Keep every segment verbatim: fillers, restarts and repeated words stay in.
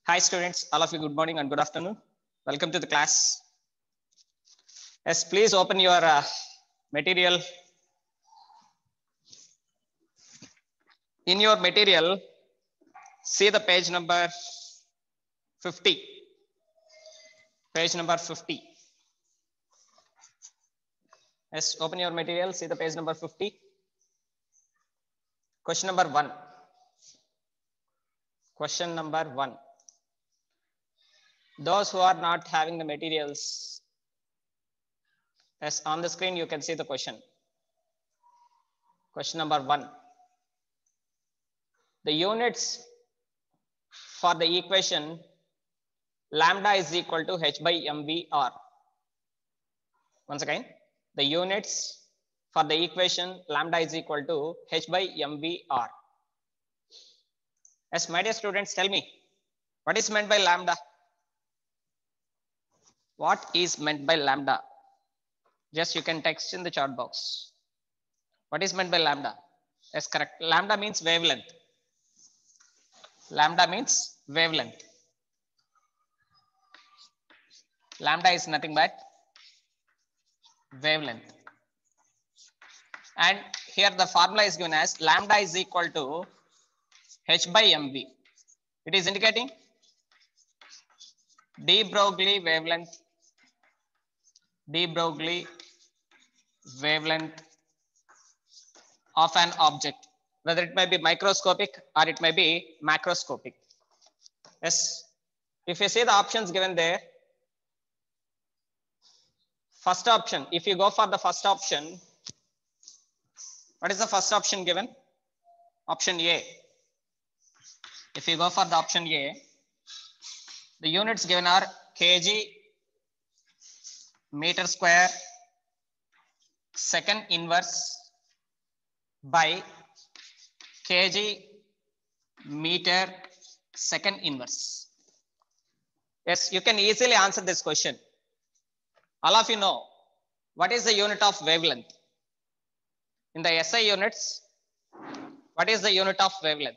Hi students, all of you good morning and good afternoon. Welcome to the class. Yes, please open your uh, material. In your material, see the page number fifty. Page number fifty. Yes, open your material, see the page number fifty. Question number one. Question number one. Those who are not having the materials, yes, on the screen you can see the question. Question number one. The units for the equation lambda is equal to h by mvr. Once again, the units for the equation lambda is equal to h by mvr. Yes, my dear students, tell me, what is meant by lambda? What is meant by lambda? Just you can text in the chat box. What is meant by lambda? Yes, correct. Lambda means wavelength. Lambda means wavelength. Lambda is nothing but wavelength. And here the formula is given as lambda is equal to h by mv. It is indicating de Broglie wavelength, de Broglie wavelength of an object, whether it may be microscopic or it may be macroscopic. Yes, if you see the options given there, first option, if you go for the first option, what is the first option given? Option A. If you go for the option A, the units given are kg meter square second inverse by kg meter second inverse. Yes, you can easily answer this question. All of you know what is the unit of wavelength. In the S I units, what is the unit of wavelength?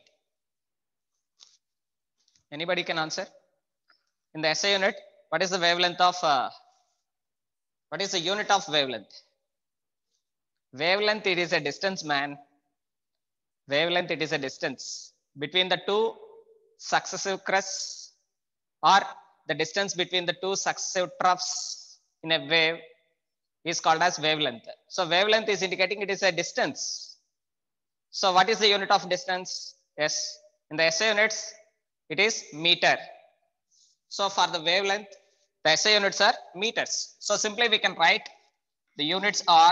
Anybody can answer? In the S I unit, what is the wavelength of, uh, what is the unit of wavelength? Wavelength, it is a distance, man. Wavelength, it is a distance between the two successive crests or the distance between the two successive troughs in a wave is called as wavelength. So wavelength is indicating it is a distance. So what is the unit of distance? Yes, in the S I units, it is meter. So for the wavelength, the S I units are meters. So simply we can write the units are,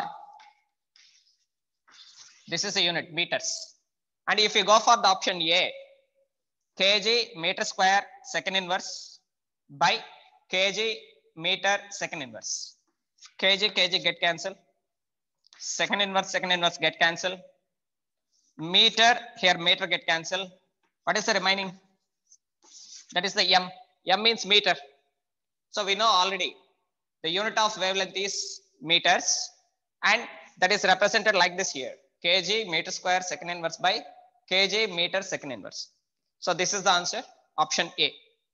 this is a unit, meters. And if you go for the option A, kg meter square second inverse by kg meter second inverse. Kg, kg get cancel. Second inverse, second inverse get cancel. Meter, here meter get cancel. What is the remaining? That is the m. M means meter. So we know already the unit of wavelength is meters, and that is represented like this here. Kg meter square second inverse by kg meter second inverse. So this is the answer, option A.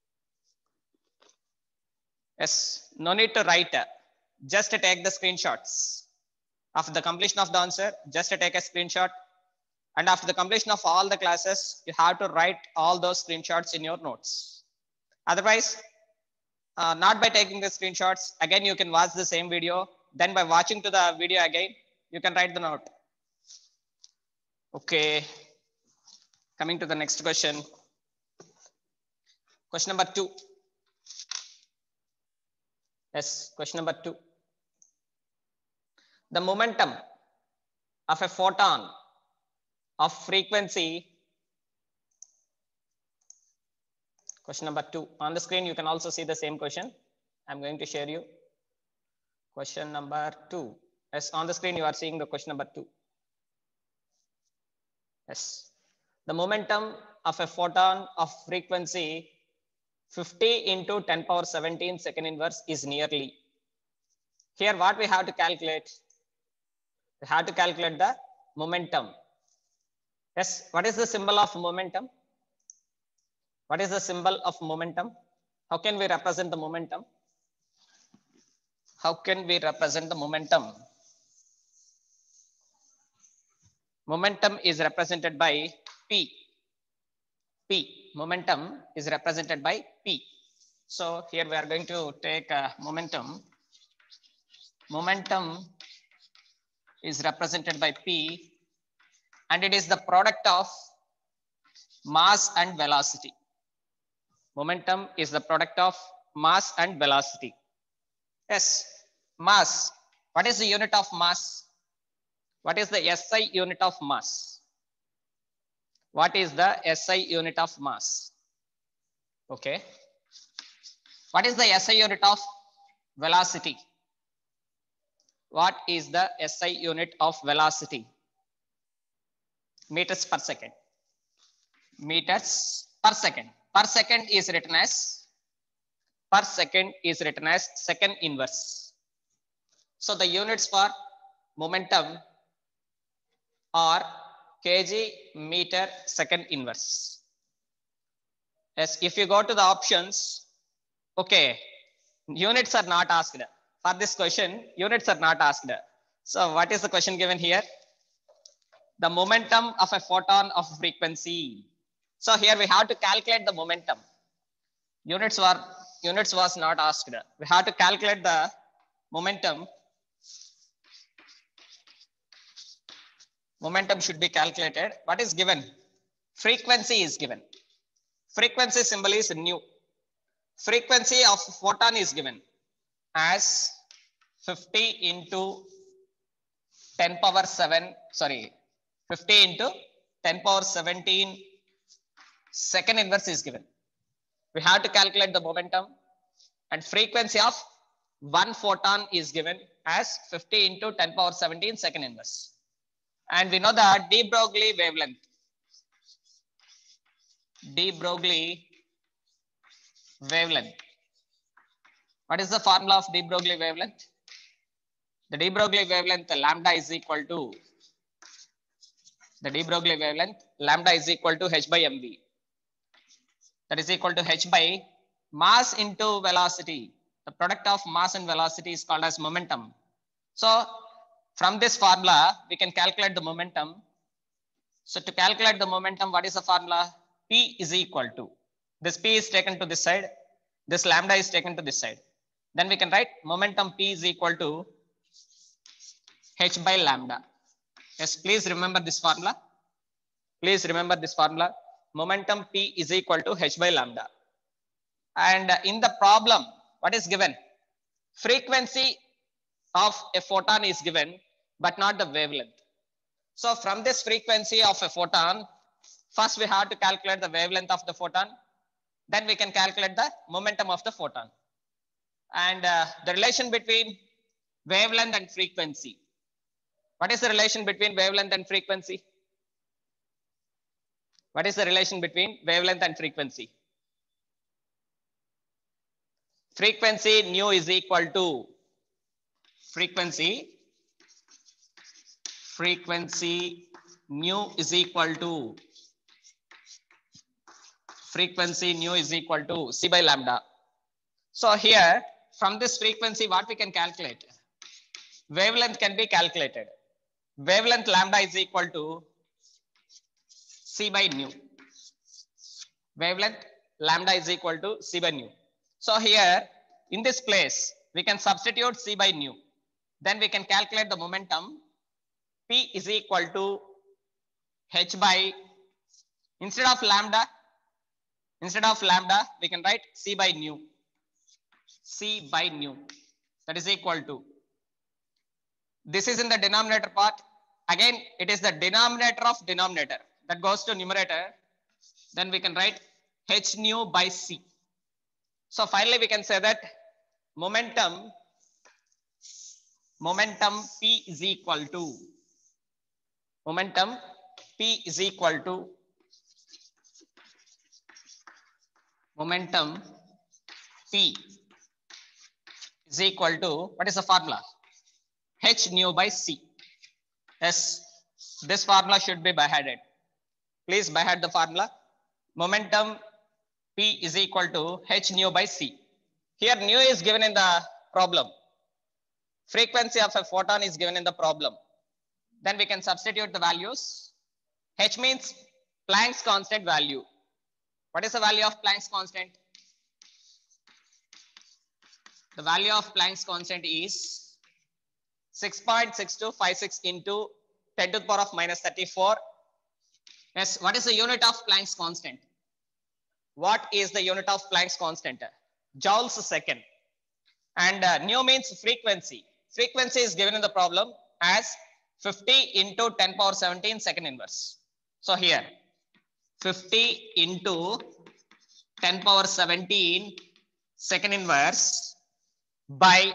Yes, no need to write. Just take the screenshots. After the completion of the answer, just take a screenshot. And after the completion of all the classes, you have to write all those screenshots in your notes. Otherwise, uh, not by taking the screenshots, again, you can watch the same video. Then by watching to the video again, you can write the note. Okay. Coming to the next question. Question number two. Yes, question number two. The momentum of a photon of frequency, question number two. On the screen, you can also see the same question. I'm going to share you. Question number two. Yes, on the screen, you are seeing the question number two. Yes. The momentum of a photon of frequency fifty into ten power seventeen second inverse is nearly. Here, what we have to calculate? We have to calculate the momentum. Yes, what is the symbol of momentum? What is the symbol of momentum? How can we represent the momentum? How can we represent the momentum? Momentum is represented by P. P. Momentum is represented by P. So here we are going to take a momentum. Momentum is represented by P, and it is the product of mass and velocity. Momentum is the product of mass and velocity. Yes, mass. What is the unit of mass? What is the S I unit of mass? What is the S I unit of mass? Okay. What is the S I unit of velocity? What is the S I unit of velocity? Meters per second. Meters per second. Per second is written as per second is written as second inverse. So the units for momentum are kg meter second inverse. Yes, if you go to the options, okay, units are not asked. For this question, units are not asked. So what is the question given here? The momentum of a photon of frequency. So here we have to calculate the momentum. Units were units was not asked. We have to calculate the momentum. Momentum should be calculated. What is given? Frequency is given. Frequency symbol is nu. Frequency of photon is given as fifty into ten power seven, sorry, fifty into ten power seventeen second inverse is given. We have to calculate the momentum, and frequency of one photon is given as fifty into ten power seventeen second inverse. And we know the de Broglie wavelength. De Broglie wavelength. What is the formula of de Broglie wavelength? The de Broglie wavelength lambda is equal to the de Broglie wavelength lambda is equal to h by mv. That is equal to h by mass into velocity. The product of mass and velocity is called as momentum. So from this formula, we can calculate the momentum. So to calculate the momentum, what is the formula? P is equal to, this P is taken to this side, this lambda is taken to this side. Then we can write momentum P is equal to h by lambda. Yes, please remember this formula. Please remember this formula. Momentum P is equal to h by lambda. And in the problem, what is given? Frequency of a photon is given, but not the wavelength. So from this frequency of a photon, first we have to calculate the wavelength of the photon. Then we can calculate the momentum of the photon. And uh, the relation between wavelength and frequency. What is the relation between wavelength and frequency? What is the relation between wavelength and frequency? Frequency nu is equal to frequency frequency nu is equal to frequency nu is equal to c by lambda. So here from this frequency, what we can calculate? Wavelength can be calculated. Wavelength lambda is equal to c by nu. Wavelength lambda is equal to c by nu. So here in this place, we can substitute c by nu. Then we can calculate the momentum. P is equal to h by, instead of lambda, instead of lambda, we can write c by nu. C by nu. That is equal to, this is in the denominator part. Again, it is the denominator of denominator that goes to numerator. Then we can write h nu by c. So finally we can say that momentum momentum P is equal to momentum P is equal to momentum P is equal to, what is the formula? H nu by c. Yes, this formula should be by-headed. Please by-head the formula. Momentum P is equal to h nu by c. Here nu is given in the problem. Frequency of a photon is given in the problem. Then we can substitute the values. H means Planck's constant value. What is the value of Planck's constant? The value of Planck's constant is six point six two five six into ten to the power of minus thirty-four. Yes, what is the unit of Planck's constant? What is the unit of Planck's constant? Joules a second. And uh, nu means frequency. Frequency is given in the problem as fifty into ten power seventeen second inverse. So here fifty into ten power seventeen second inverse by,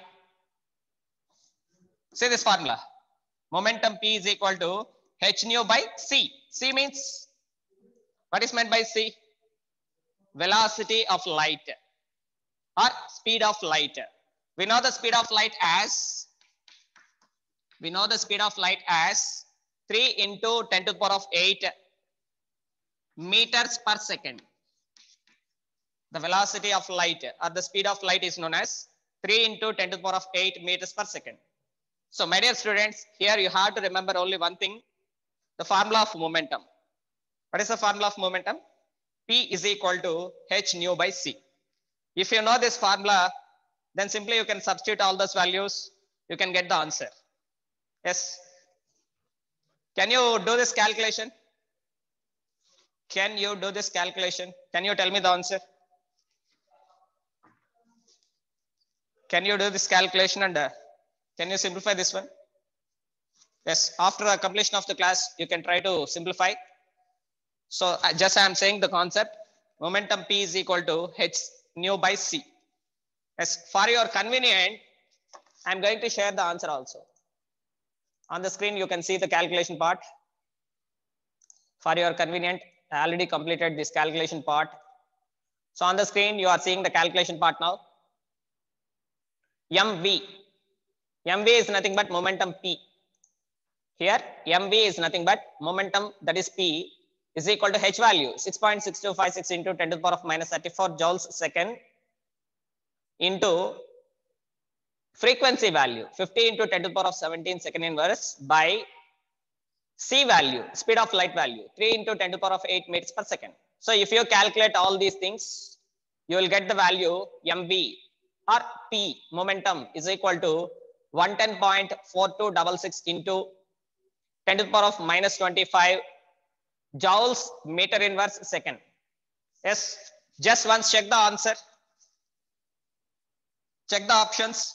say this formula, momentum P is equal to h nu by c. C means, what is meant by c? Velocity of light or speed of light. We know the speed of light as, we know the speed of light as three into ten to the power of eight meters per second. The velocity of light or the speed of light is known as three into ten to the power of eight meters per second. So my dear students, here you have to remember only one thing, the formula of momentum. What is the formula of momentum? P is equal to h nu by c. If you know this formula, then simply you can substitute all those values, you can get the answer. Yes. Can you do this calculation? Can you do this calculation? Can you tell me the answer? Can you do this calculation and uh, can you simplify this one? Yes, after the completion of the class, you can try to simplify. So uh, just I am saying the concept, momentum P is equal to h nu by c. Yes, for your convenience, I am going to share the answer also. On the screen, you can see the calculation part. For your convenience, I already completed this calculation part. So on the screen, you are seeing the calculation part now. M V. M V is nothing but momentum P. Here, M V is nothing but momentum, that is P, is equal to H value, six point six two five six into ten to the power of minus thirty-four joules second into frequency value, fifty into ten to the power of seventeen second inverse by C value, speed of light value, three into ten to the power of eight meters per second. So if you calculate all these things, you will get the value M V or P, momentum, is equal to one ten point four two six six into ten to the power of minus twenty-five joules meter inverse second. Yes, just once check the answer. Check the options.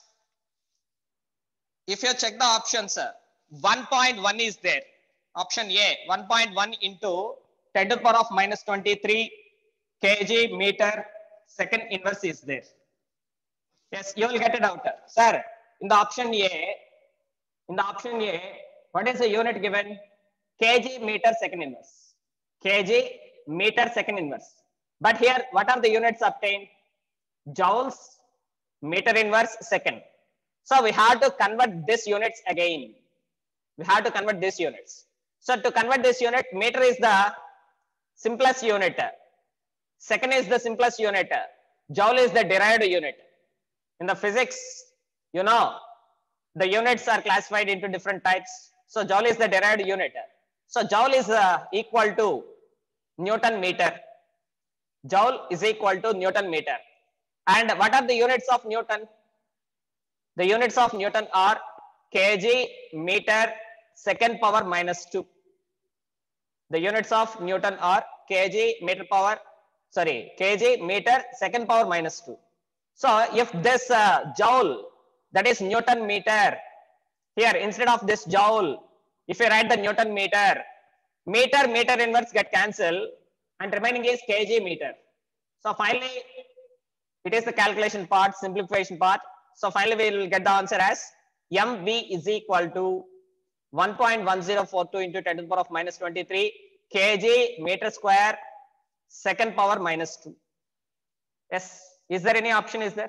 If you check the options, one point one is there. Option A, one point one into ten to the power of minus twenty-three kg meter second inverse is there. Yes, you will get it out. Sir, in the option A, in the option A, what is the unit given? Kg meter second inverse. Kg meter second inverse. But here, what are the units obtained? Joules meter inverse second. So we have to convert this units again. We have to convert these units. So to convert this unit, meter is the simplest unit. Second is the simplest unit. Joule is the derived unit. In the physics, you know, the units are classified into different types. So joule is the derived unit. So joule is uh, equal to Newton meter. Joule is equal to Newton meter. And what are the units of Newton? The units of Newton are kg meter second power minus two. The units of Newton are kg meter power, sorry, kg meter second power minus two. So if this uh, joule, that is Newton meter, here instead of this joule, if you write the Newton meter, meter, meter inverse get cancelled and remaining is kg meter. So finally, it is the calculation part, simplification part. So finally, we will get the answer as M V is equal to one point one zero four two into ten to the power of minus twenty-three kg meter square second power minus two. Yes. Is there any option? Is there?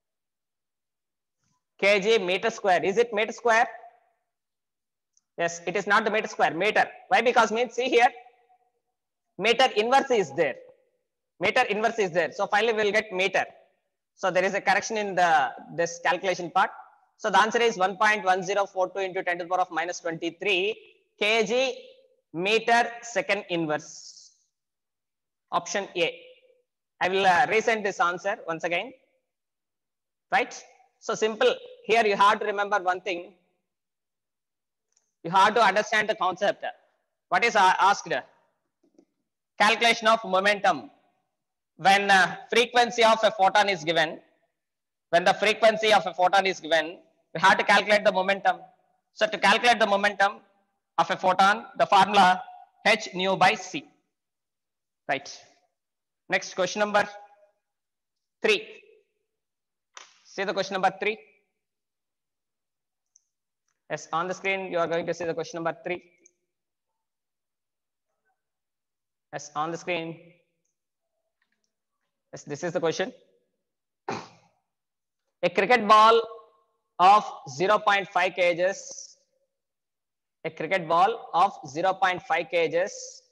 Kg meter square. Is it meter square? Yes, it is not the meter square. Meter. Why? Because means see here, meter inverse is there. Meter inverse is there. So finally we'll get meter. So there is a correction in the this calculation part. So the answer is one point one zero four two into ten to the power of minus twenty-three kg meter second inverse. Option A. I will uh, resend this answer once again. Right? So simple. Here you have to remember one thing. You have to understand the concept. What is asked? Calculation of momentum. When uh, frequency of a photon is given, when the frequency of a photon is given, we have to calculate the momentum. So to calculate the momentum of a photon, the formula h nu by c. Right. Next question number three. See the question number three. Yes, on the screen you are going to see the question number three. Yes, on the screen. Yes, this is the question. A cricket ball of zero point five kgs, a cricket ball of zero point five kgs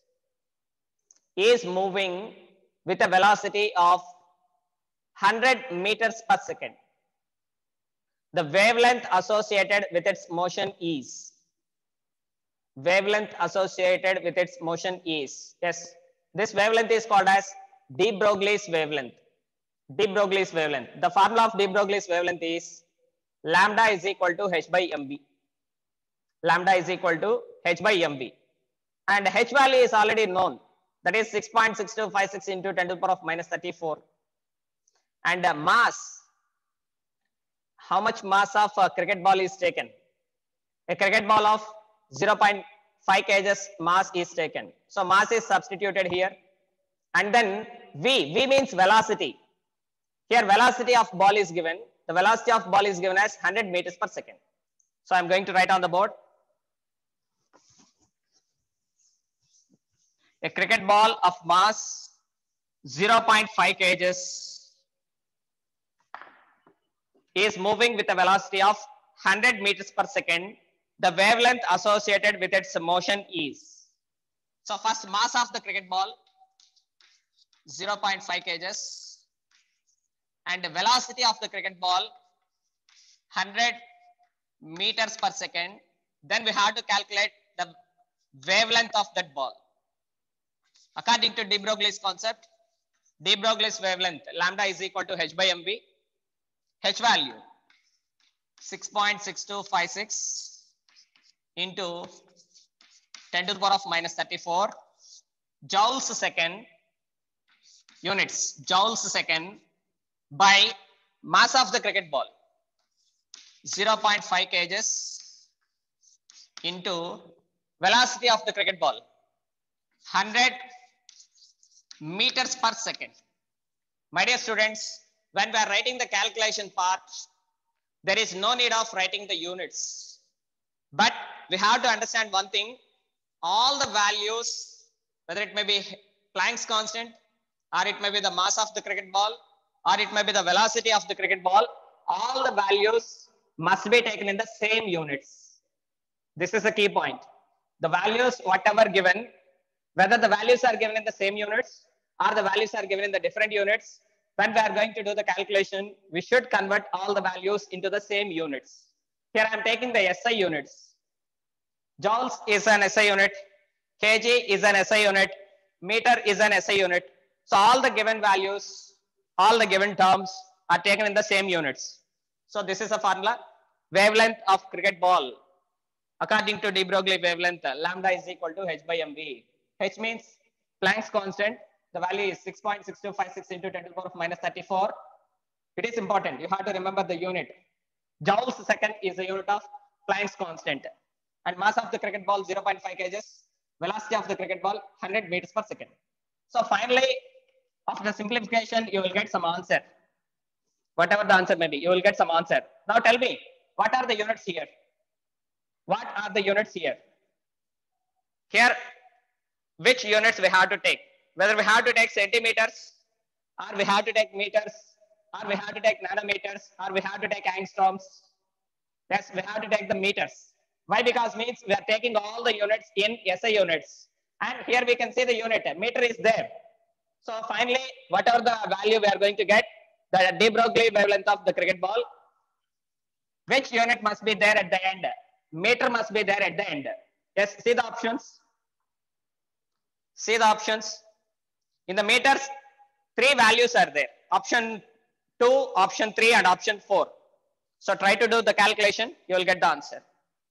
is moving with a velocity of one hundred meters per second. The wavelength associated with its motion is, wavelength associated with its motion is, yes, this wavelength is called as de Broglie's wavelength. De Broglie's wavelength. The formula of de Broglie's wavelength is lambda is equal to h by mv. Lambda is equal to h by mv. And h value is already known. That is six point six two five six into ten to the power of minus thirty-four. And uh, mass, how much mass of a cricket ball is taken? A cricket ball of zero point five kgs mass is taken. So mass is substituted here. And then v, v means velocity. Here velocity of ball is given. The velocity of ball is given as one hundred meters per second. So I'm going to write on the board. A cricket ball of mass zero point five kgs is moving with a velocity of one hundred meters per second. The wavelength associated with its motion is. So first mass of the cricket ball zero point five kgs and the velocity of the cricket ball one hundred meters per second. Then we have to calculate the wavelength of that ball. According to de Broglie's concept, de Broglie's wavelength lambda is equal to h by mv. H value six point six two five six into ten to the power of minus thirty-four joules a second, units, joules a second by mass of the cricket ball zero point five kgs into velocity of the cricket ball one hundred meters per second. My dear students, when we are writing the calculation part, there is no need of writing the units. But we have to understand one thing, all the values, whether it may be Planck's constant, or it may be the mass of the cricket ball, or it may be the velocity of the cricket ball, all the values must be taken in the same units. This is the key point. The values, whatever given, whether the values are given in the same units or the values are given in the different units, when we are going to do the calculation, we should convert all the values into the same units. Here I am taking the S I units. Joules is an S I unit, kg is an S I unit, meter is an S I unit. So all the given values, all the given terms are taken in the same units. So this is a formula. Wavelength of cricket ball, according to de Broglie wavelength, lambda is equal to h by mv. H means Planck's constant. The value is six point six two five six into ten to the power of minus thirty-four. It is important. You have to remember the unit. Joules a second is the unit of Planck's constant. And mass of the cricket ball zero point five kgs. Velocity of the cricket ball one hundred meters per second. So finally, after simplification, you will get some answer. Whatever the answer may be, you will get some answer. Now tell me, what are the units here? What are the units here? Here, which units we have to take? Whether we have to take centimeters, or we have to take meters, or we have to take nanometers, or we have to take angstroms. Yes, we have to take the meters. Why? Because means we are taking all the units in S I units. And here we can see the unit, meter is there. So finally, whatever the value we are going to get, the de Broglie wavelength of the cricket ball, which unit must be there at the end? Meter must be there at the end. Yes, see the options. See the options. In the meters, three values are there. Option two, option three, and option four. So try to do the calculation, you will get the answer.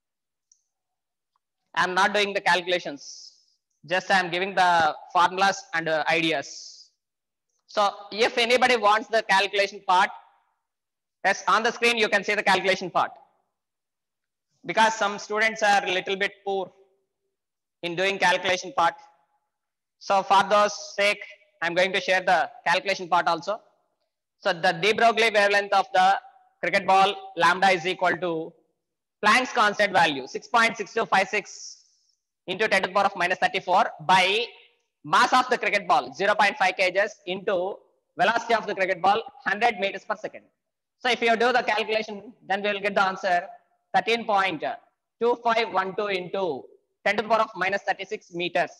I am not doing the calculations. Just I am giving the formulas and uh, ideas. So if anybody wants the calculation part, yes, on the screen you can see the calculation part. Because some students are a little bit poor in doing calculation part. So for those sake, I'm going to share the calculation part also. So the de Broglie wavelength of the cricket ball lambda is equal to Planck's constant value six point six two five six into ten to the power of minus thirty-four by mass of the cricket ball zero point five kilograms into velocity of the cricket ball one hundred meters per second. So if you do the calculation, then we will get the answer thirteen point two five one two into ten to the power of minus thirty-six meters.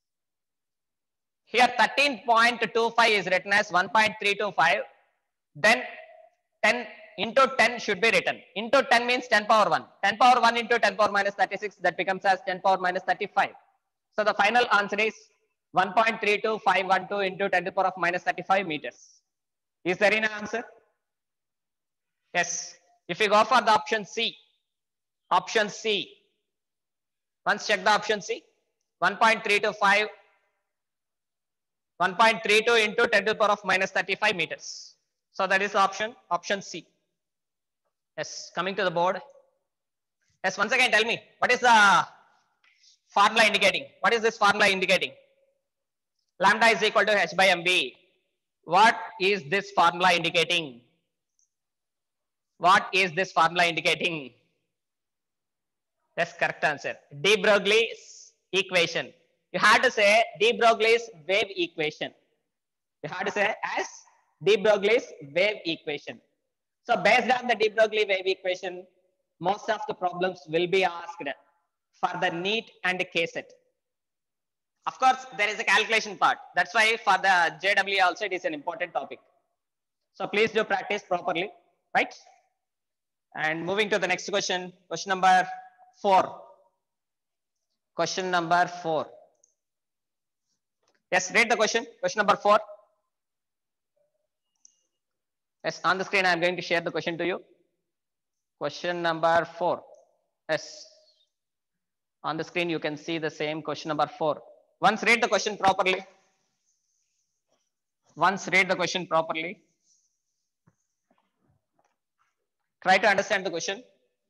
Here thirteen point two five is written as one point three two five. Then ten into ten should be written. Into ten means ten power one. ten power one into ten power minus thirty-six, that becomes as ten power minus thirty-five. So the final answer is one point three two five one two into ten to the power of minus thirty-five meters. Is there any answer? Yes. If you go for the option C, option C, once check the option C, one point three two five, one point three two into ten to the power of minus thirty-five meters. So that is the option, option C. Yes, coming to the board. Yes, once again tell me, what is the formula indicating? What is this formula indicating? Lambda is equal to H by M B. What is this formula indicating? What is this formula indicating? That's correct answer. De Broglie's equation. You have to say de Broglie's wave equation. You have to say as de Broglie's wave equation. So based on the de Broglie wave equation, most of the problems will be asked for the NEET and K set. Of course, there is a calculation part. That's why for the J W also it is an important topic. So please do practice properly, right? And moving to the next question, question number four. Question number four. Yes, read the question. Question number four. Yes, on the screen I am going to share the question to you. Question number four. Yes, on the screen you can see the same question number four. Once read the question properly. Once read the question properly. Try to understand the question.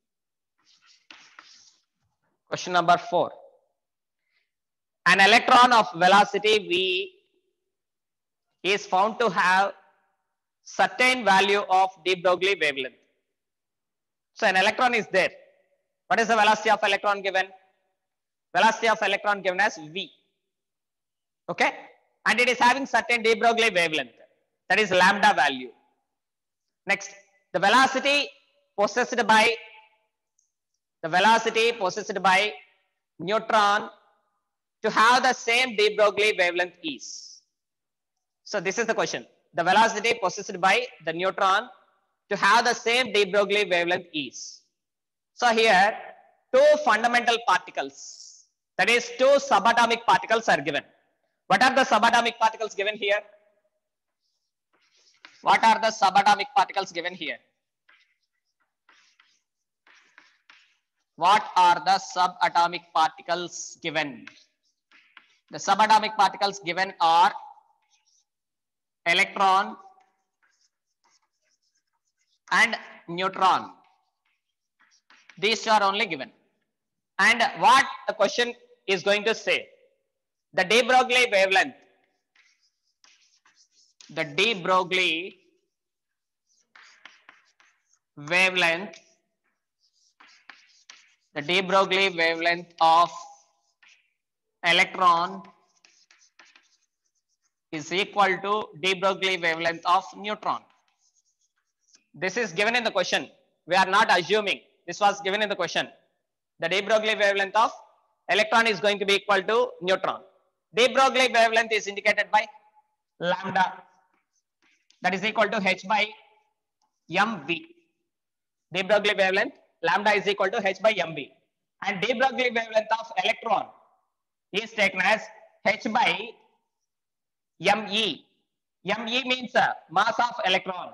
Question number four. An electron of velocity v is found to have certain value of de Broglie wavelength. So an electron is there. What is the velocity of electron given? Velocity of electron given as v. Okay, and it is having certain de Broglie wavelength, that is lambda value. Next, the velocity possessed by the velocity possessed by neutron to have the same de Broglie wavelength is. So this is the question. The velocity possessed by the neutron to have the same de Broglie wavelength is. So here two fundamental particles, that is two subatomic particles are given. What are the subatomic particles given here? What are the subatomic particles given here? What are the subatomic particles given? The subatomic particles given are electron and neutron. These two are only given. And what the question is going to say? The de Broglie wavelength. The de Broglie wavelength. The de Broglie wavelength of electron is equal to de Broglie wavelength of neutron. This is given in the question. We are not assuming. This was given in the question. The de Broglie wavelength of electron is going to be equal to neutron. De Broglie wavelength is indicated by lambda, that is equal to h by mv. De Broglie wavelength lambda is equal to h by mv, and de Broglie wavelength of electron is taken as h by me. Me means uh, mass of electron.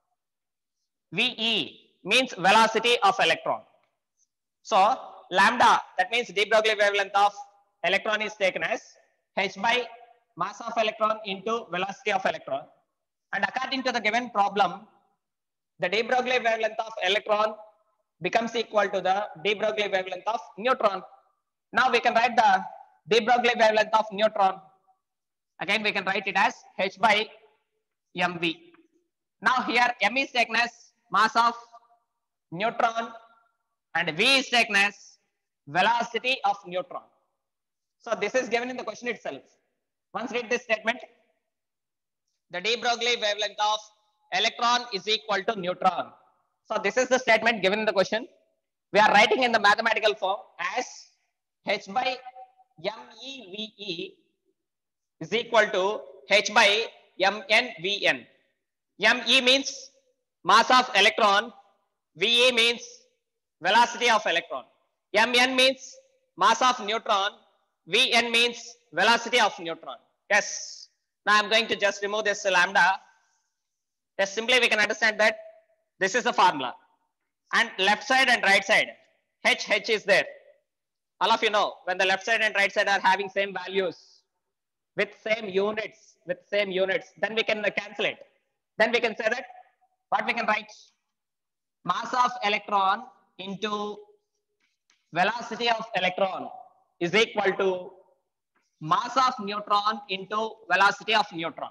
Ve means velocity of electron. So lambda, that means de Broglie wavelength of electron, is taken as h by mass of electron into velocity of electron. And according to the given problem, the de Broglie wavelength of electron becomes equal to the de Broglie wavelength of neutron. Now we can write the de Broglie wavelength of neutron. Again, we can write it as h by mv. Now here m is taken as mass of neutron and v is taken as velocity of neutron. So this is given in the question itself. Once read this statement. The de Broglie wavelength of electron is equal to neutron. So this is the statement given in the question. We are writing in the mathematical form as h by meve is equal to h by mnvn. Me means mass of electron, Ve means velocity of electron, Mn means mass of neutron, Vn means velocity of neutron. Yes. Now I'm going to just remove this lambda. Yes, simply we can understand that this is the formula. And left side and right side, H, H is there. All of you know, when the left side and right side are having same values, with same units, with same units, then we can cancel it. Then we can say that, what we can write? Mass of electron into velocity of electron is equal to mass of neutron into velocity of neutron.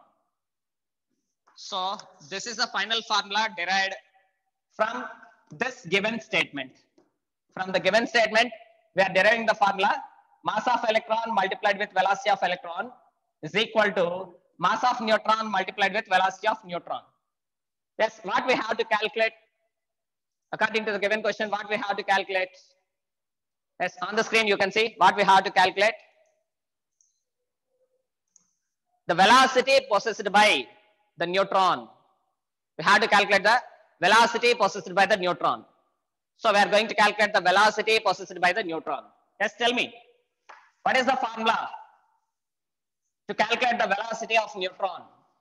So this is the final formula derived from this given statement. From the given statement, we are deriving the formula mass of electron multiplied with velocity of electron is equal to mass of neutron multiplied with velocity of neutron. Yes, what we have to calculate according to the given question, what we have to calculate? Yes, on the screen you can see what we have to calculate. The velocity possessed by the neutron. We have to calculate the velocity possessed by the neutron. So we are going to calculate the velocity possessed by the neutron. Yes, tell me, what is the formula to calculate the velocity of neutron?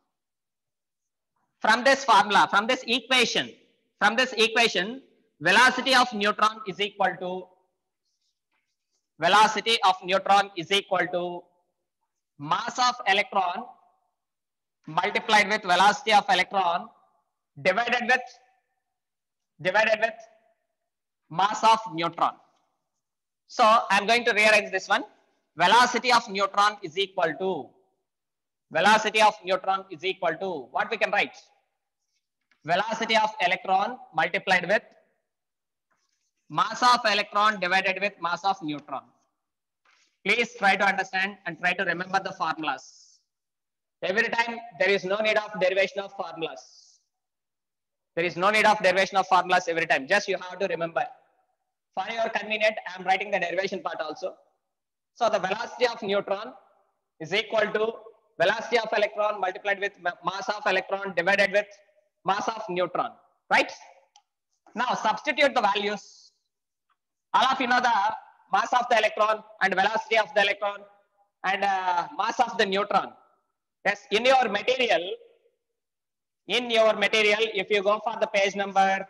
From this formula, from this equation, from this equation, velocity of neutron is equal to velocity of neutron is equal to mass of electron multiplied with velocity of electron divided with divided with mass of neutron. So I am going to rearrange this one. Velocity of neutron is equal to velocity of neutron is equal to what we can write? Velocity of electron multiplied with mass of electron divided with mass of neutron. Please try to understand and try to remember the formulas. Every time there is no need of derivation of formulas. There is no need of derivation of formulas every time. Just you have to remember. For your convenience, I am writing the derivation part also. So the velocity of neutron is equal to velocity of electron multiplied with mass of electron divided with mass of neutron, right? Now substitute the values. All of you know the mass of the electron and velocity of the electron and uh, mass of the neutron. Yes, in your material, in your material, if you go for the page number,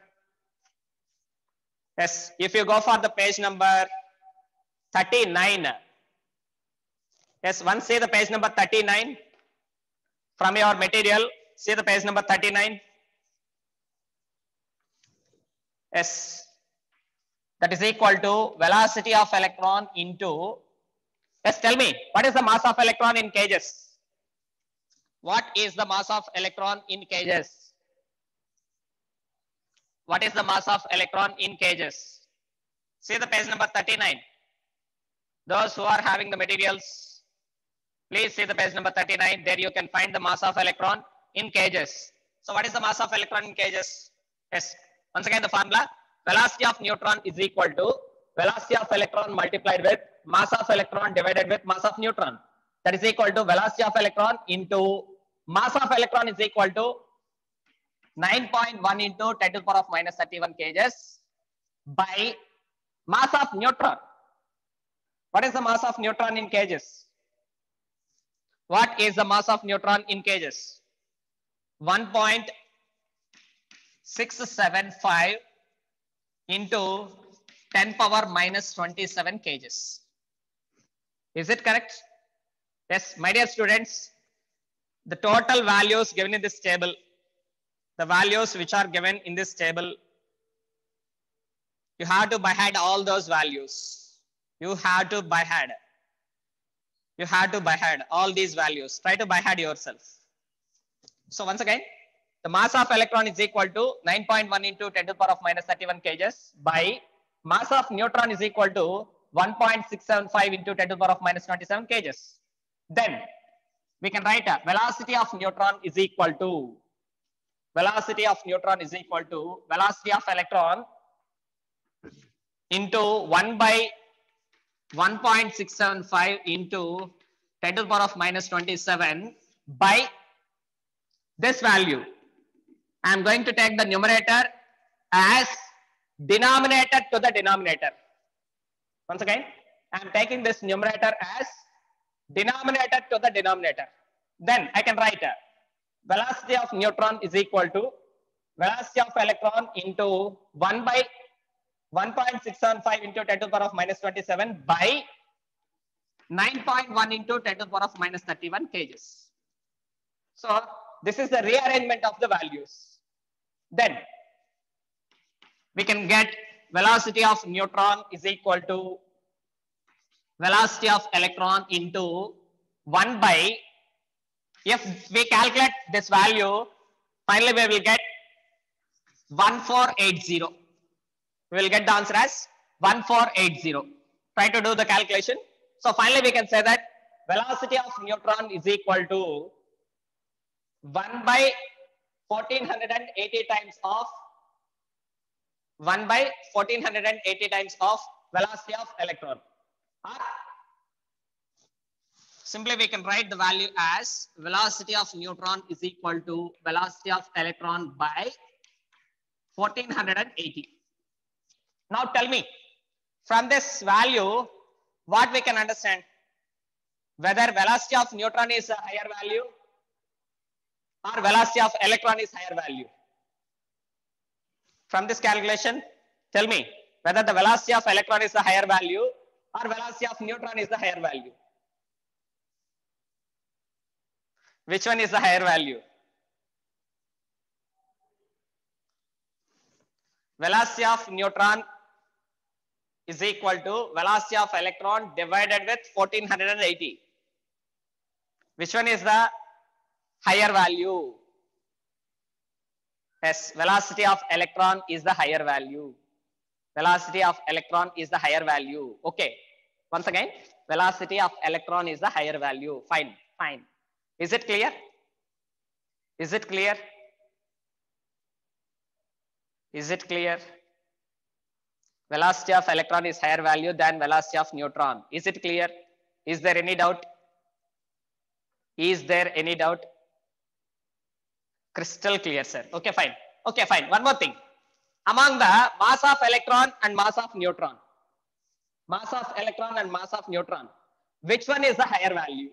yes, if you go for the page number thirty-nine, yes, once see the page number thirty-nine from your material, see the page number thirty-nine. Yes, that is equal to velocity of electron into, yes, tell me, what is the mass of electron in kgs? What is the mass of electron in kgs? What is the mass of electron in kgs? See the page number thirty-nine. Those who are having the materials, please see the page number thirty-nine. There you can find the mass of electron in kgs. So what is the mass of electron in kgs? Yes, once again the formula, velocity of neutron is equal to velocity of electron multiplied with mass of electron divided with mass of neutron. That is equal to velocity of electron into mass of electron is equal to nine point one into ten to the power of minus thirty-one kgs by mass of neutron. What is the mass of neutron in kgs? What is the mass of neutron in kgs? one point six seven five into ten power minus twenty-seven kgs. Is it correct? Yes, my dear students, the total values given in this table, the values which are given in this table, you have to by head all those values. You have to by head. You have to by head all these values. Try to by head yourself. So once again, the mass of electron is equal to nine point one into ten to the power of minus thirty-one kgs by mass of neutron is equal to one point six seven five into ten to the power of minus twenty-seven kgs. Then we can write a velocity of neutron is equal to velocity of neutron is equal to velocity of electron into one by one point six seven five into ten to the power of minus twenty-seven by this value. I am going to take the numerator as denominator to the denominator. Once again, I am taking this numerator as denominator to the denominator. Then I can write a velocity of neutron is equal to velocity of electron into one by one point six seven five into ten to the power of minus twenty-seven by nine point one into ten to the power of minus thirty-one kgs. So this is the rearrangement of the values. Then we can get velocity of neutron is equal to velocity of electron into one by, if we calculate this value, finally we will get one four eight zero. We will get the answer as one four eight zero. Try to do the calculation. So finally we can say that velocity of neutron is equal to one by fourteen eighty times of one by fourteen eighty times of velocity of electron. Or simply we can write the value as velocity of neutron is equal to velocity of electron by fourteen eighty. Now tell me, from this value, what we can understand? Whether velocity of neutron is a higher value or velocity of electron is higher value. From this calculation, tell me whether the velocity of electron is the higher value or velocity of neutron is the higher value. Which one is the higher value? Velocity of neutron is equal to velocity of electron divided with fourteen eighty. Which one is the higher value? Yes, velocity of electron is the higher value. Velocity of electron is the higher value. Okay. Once again, velocity of electron is the higher value. Fine, fine. Is it clear? Is it clear? Is it clear? Velocity of electron is higher value than velocity of neutron. Is it clear? Is there any doubt? Is there any doubt? Crystal clear, sir. Okay, fine. Okay, fine. One more thing. Among the mass of electron and mass of neutron, mass of electron and mass of neutron, which one is the higher value?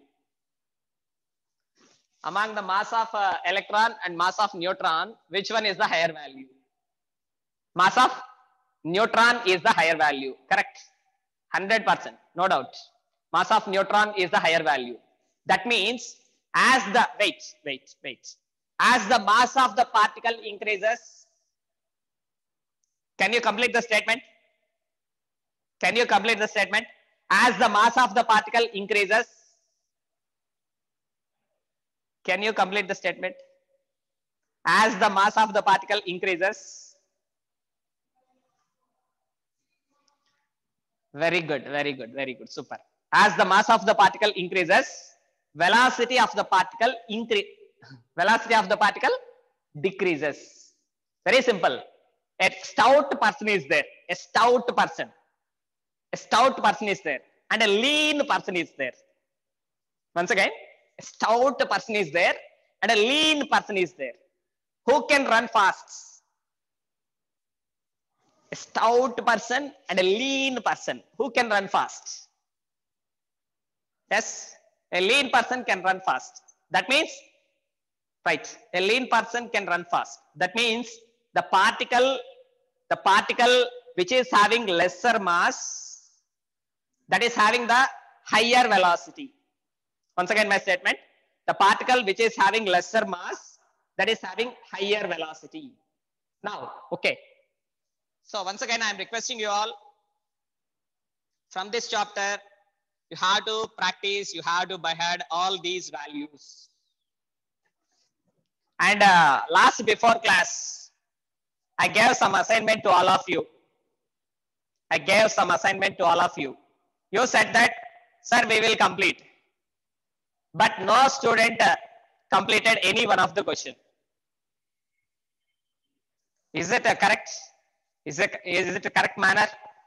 Among the mass of uh, electron and mass of neutron, which one is the higher value? Mass of neutron is the higher value. Correct. one hundred percent. No doubt. Mass of neutron is the higher value. That means as the, wait, wait, wait. As the mass of the particle increases, can you complete the statement? Can you complete the statement? As the mass of the particle increases, can you complete the statement? As the mass of the particle increases. Very good, very good, very good, super. As the mass of the particle increases, velocity of the particle increase, velocity of the particle decreases. Very simple. A stout person is there, a stout person, a stout person is there, and a lean person is there. Once again, a stout person is there, and a lean person is there. Who can run fast? A stout person and a lean person. Who can run fast? Yes, a lean person can run fast. That means, right, a lean person can run fast. That means the particle, the particle which is having lesser mass, that is having the higher velocity. Once again, my statement, the particle which is having lesser mass, that is having higher velocity. Now, okay. So once again, I am requesting you all from this chapter, you have to practice, you have to by heart all these values. And uh, last before class, I gave some assignment to all of you. I gave some assignment to all of you. You said that, sir, we will complete. But no student uh, completed any one of the question. Is it a correct? Is it, is it a correct manner?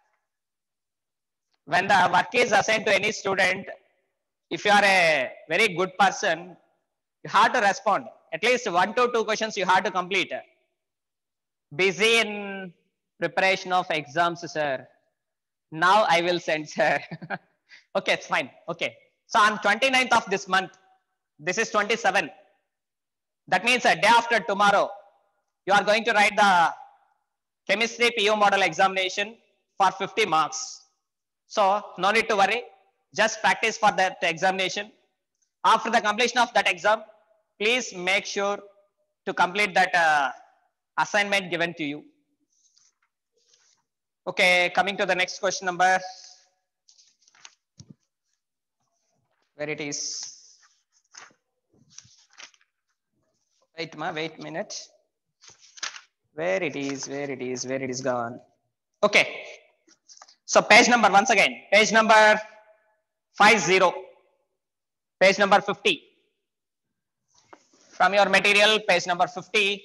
When the work is assigned to any student, if you are a very good person, you have to respond. At least one to two questions you have to complete. Busy in preparation of exams, sir. Now I will send, sir. Okay, it's fine. Okay. So on twenty-ninth of this month, this is twenty-seven. That means a day after tomorrow, you are going to write the chemistry P U model examination for fifty marks. So no need to worry. Just practice for that examination. After the completion of that exam, please make sure to complete that uh, assignment given to you. Okay, coming to the next question number. Where it is. Wait, ma, wait a minute. Where it is, where it is, where it is gone. Okay. So page number, once again, page number five zero. Page number fifty. From your material, page number fifty.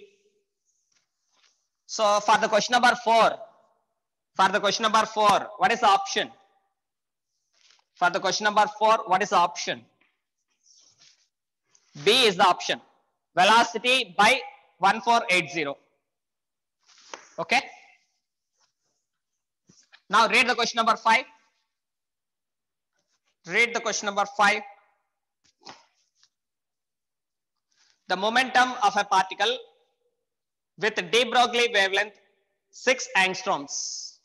So for the question number four, for the question number four, what is the option? For the question number four, what is the option? B is the option. Velocity by one four eight zero. Okay. Now read the question number five. Read the question number five. The momentum of a particle with de Broglie wavelength six angstroms.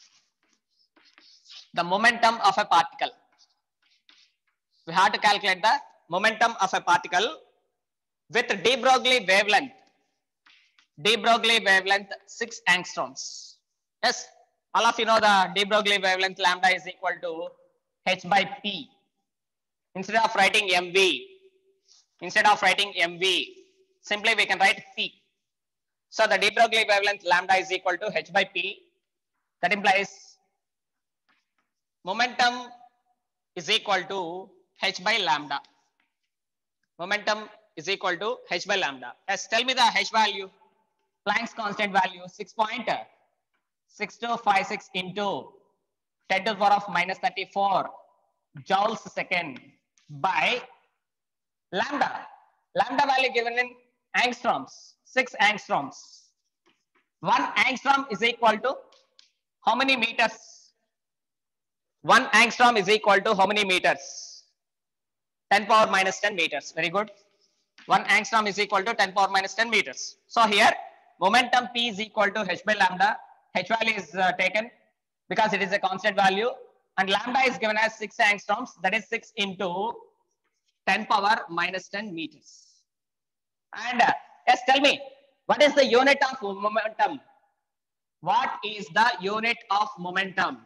The momentum of a particle. We have to calculate the momentum of a particle with de Broglie wavelength. De Broglie wavelength six angstroms. Yes, all of you know the de Broglie wavelength lambda is equal to h by p. Instead of writing mv, instead of writing mv, simply we can write p. So the de Broglie wavelength lambda is equal to h by p. That implies momentum is equal to h by lambda. Momentum is equal to h by lambda. Yes, tell me the h value. Planck's constant value six point six two five six into ten to the power of minus thirty-four joules a second by lambda. Lambda value given in angstroms, six angstroms. One angstrom is equal to how many meters? One angstrom is equal to how many meters? ten power minus ten meters. Very good. One angstrom is equal to ten power minus ten meters. So here momentum P is equal to h by lambda. H value is uh, taken because it is a constant value, and lambda is given as six angstroms. That is six into ten power minus ten meters. And uh, yes, tell me, what is the unit of momentum? What is the unit of momentum?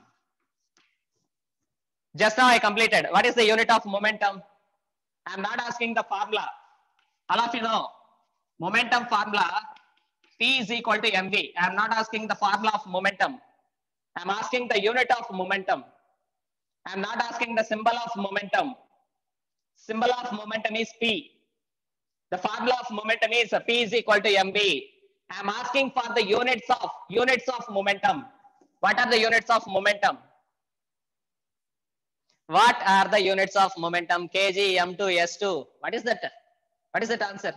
Just now I completed. What is the unit of momentum? I am not asking the formula. All of you know momentum formula. P is equal to mv. I am not asking the formula of momentum. I am asking the unit of momentum. I am not asking the symbol of momentum. Symbol of momentum is P. The formula of momentum is P is equal to mv. I am asking for the units of units of momentum. What are the units of momentum? What are the units of momentum? Kg, m two, s two. What is that? What is that answer?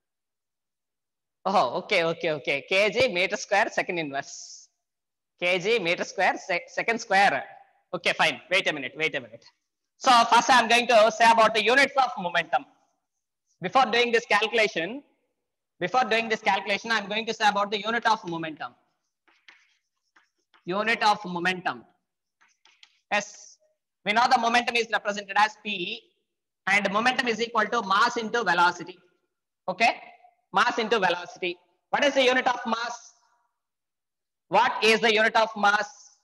Oh, okay, okay, okay. Kg meter square second inverse. Kg meter square sec second square. Okay, fine. Wait a minute. Wait a minute. So first, I'm going to say about the units of momentum. Before doing this calculation, before doing this calculation, I'm going to say about the unit of momentum. Unit of momentum. Yes, we know the momentum is represented as P, and momentum is equal to mass into velocity. Okay, mass into velocity. What is the unit of mass? What is the unit of mass?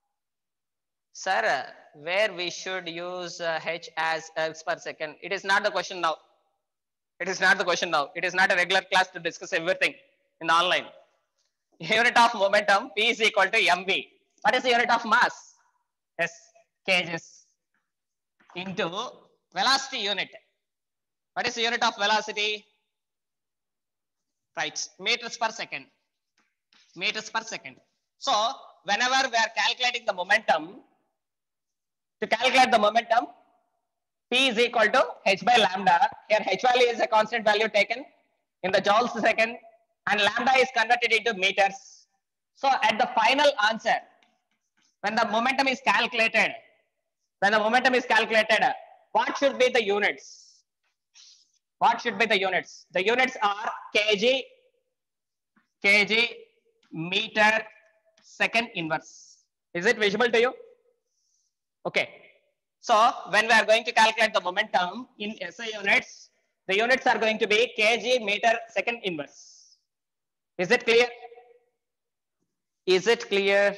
Sir, where we should use uh, H as Ergs per second? It is not the question now. It is not the question now. It is not a regular class to discuss everything in the online. Unit of momentum, P is equal to M V. What is the unit of mass? Yes, kgs into velocity unit. What is the unit of velocity? Right, meters per second. Meters per second. So, whenever we are calculating the momentum, to calculate the momentum, P is equal to H by lambda. Here H value is a constant value taken in the joules per second, and lambda is converted into meters. So at the final answer, when the momentum is calculated, when the momentum is calculated, what should be the units? What should be the units? The units are kg, kg, meter, second inverse. Is it visible to you? Okay. So when we are going to calculate the momentum in S I units, the units are going to be kg meter second inverse. Is it clear? Is it clear?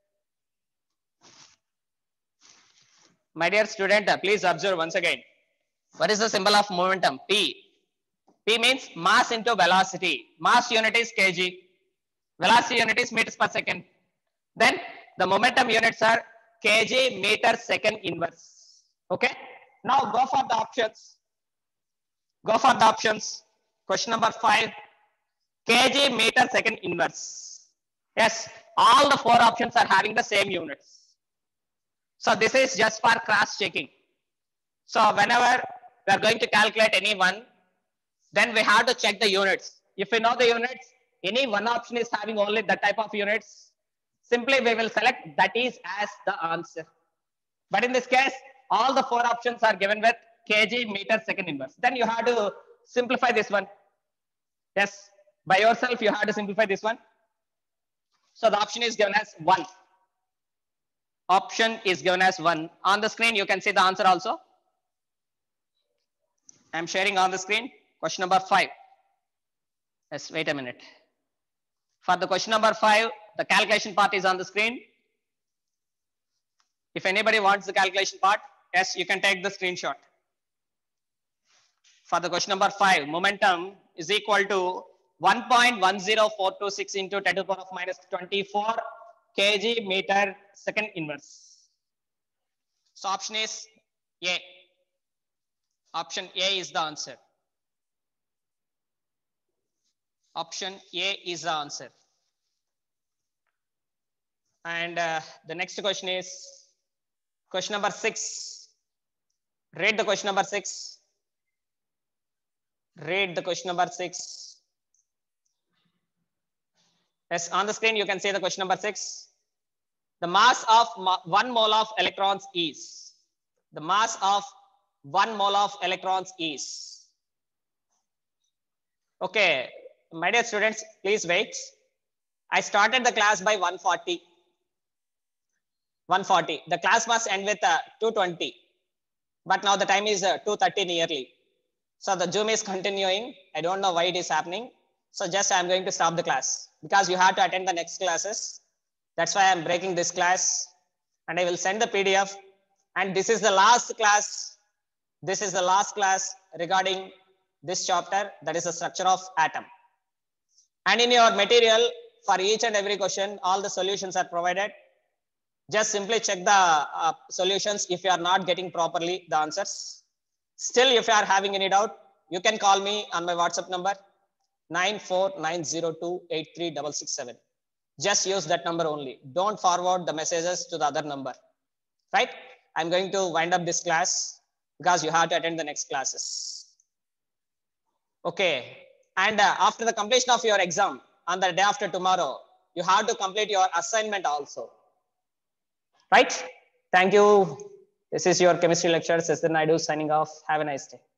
My dear student, please observe once again. What is the symbol of momentum? P. P means mass into velocity. Mass unit is kg. Velocity unit is meters per second. Then the momentum units are kg meter second inverse. Okay. Now go for the options. Go for the options. Question number five. Kg meter second inverse. Yes, all the four options are having the same units. So this is just for cross checking. So whenever we are going to calculate any one, then we have to check the units. If we know the units, any one option is having only that type of units, simply we will select that is as the answer. But in this case, all the four options are given with kg meter second inverse. Then you have to simplify this one. Yes, by yourself you have to simplify this one. So the option is given as one. Option is given as one. On the screen you can see the answer also. I am sharing on the screen. Question number five. Yes, wait a minute. For the question number five, the calculation part is on the screen. If anybody wants the calculation part, yes, you can take the screenshot. For the question number five, momentum is equal to one point one zero four two six into ten to the power of minus twenty-four kg meter second inverse. So option is A. Option A is the answer. Option A is the answer. And uh, the next question is question number six. Read the question number six. Read the question number six. Yes, on the screen you can see the question number six. The mass of one mole of electrons is. The mass of one mole of electrons is. Okay, my dear students, please wait. I started the class by one forty. one forty. The class must end with uh, two twenty. But now the time is uh, two thirty nearly. So the Zoom is continuing. I don't know why it is happening. So just I'm going to stop the class because you have to attend the next classes. That's why I'm breaking this class and I will send the P D F. And this is the last class. This is the last class regarding this chapter, that is the structure of atom. And in your material, for each and every question, all the solutions are provided. Just simply check the uh, solutions if you are not getting properly the answers. Still, if you are having any doubt, you can call me on my WhatsApp number nine four nine zero two eight three six six seven. Just use that number only. Don't forward the messages to the other number. Right? I'm going to wind up this class because you have to attend the next classes. Okay. And uh, after the completion of your exam on the day after tomorrow, you have to complete your assignment also. Right? Thank you. This is your chemistry lecture. Session Naidu signing off. Have a nice day.